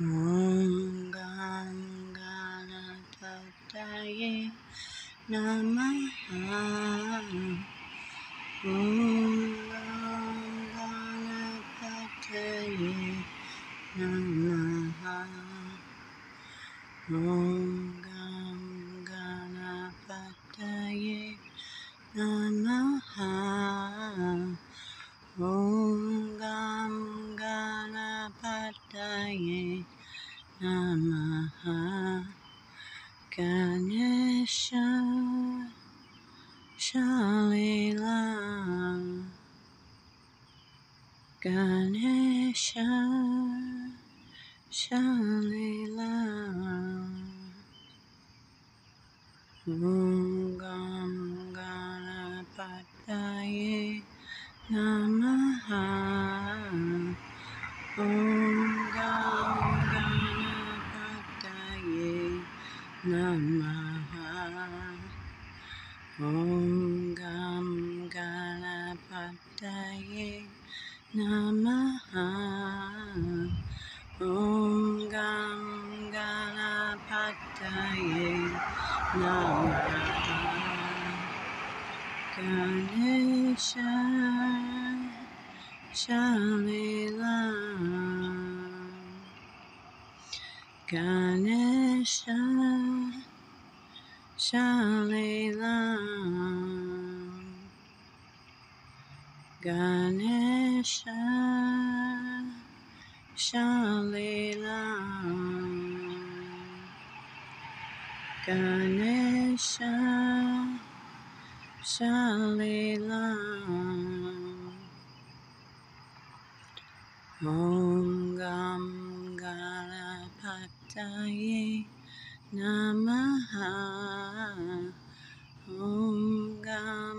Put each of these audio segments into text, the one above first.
Om Gam Ganapataye Namaha. Om Gam Ganapataye Namaha. Om Gam Ganapataye Namaha. Om Gam Ganapataye Namaha. Ganesha Shalila Ganesha Shalila Om Gam Ganapataye Namaha. Om Gam Ganapataye Namaha. Om Gam Ganapataye Namaha. Om Gam Ganapataye Namaha. Ganesha Shalila Ganesha Shalila Ganesha Shalila Ganesha Shalila Om Gam Ganapataye Namaha. Om Gam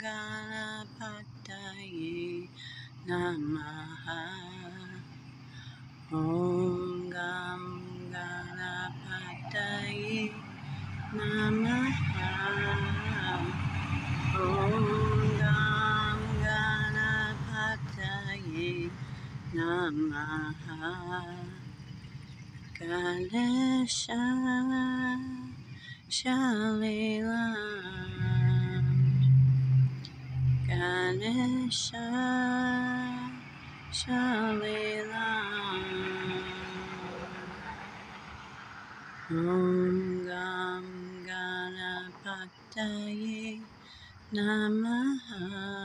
Ganapataye Namaha. Om Gam Ganapataye Namaha. Om Gam Ganapataye Namaha. Ganesha Shalila Ganesha Shalila Om Gam Ganapataye Namaha.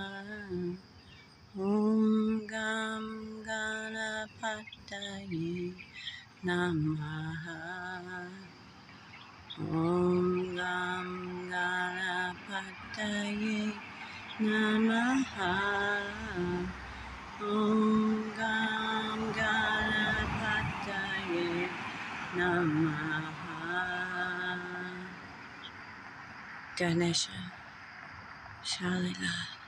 Om Gam Ganapataye Namaha. Om Gam Ganapataye Namaha. Om Gam Ganapataye Namaha. Ganesha Shalila